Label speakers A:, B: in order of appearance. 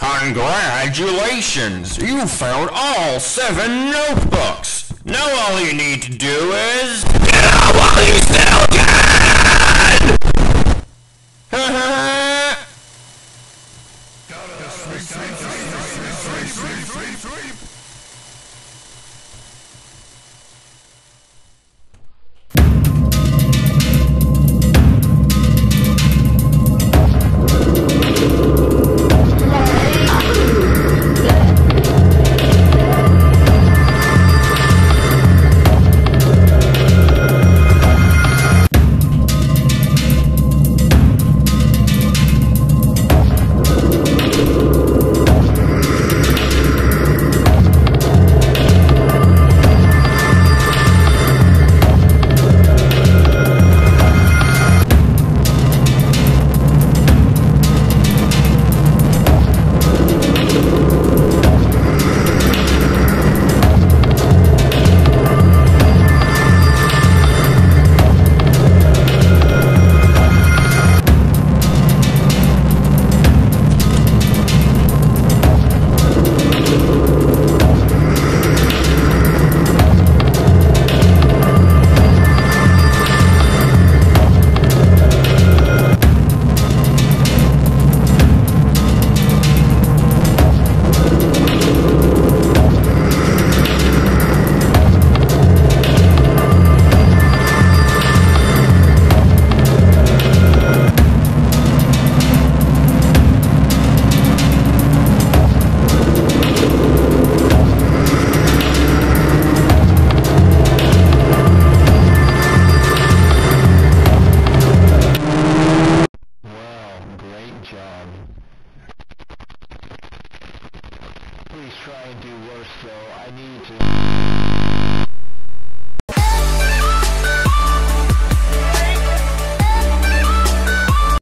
A: Congratulations! You found all 7 notebooks! Now all you need to do is... Get out while you still can!
B: Please try and do worse though. I need to...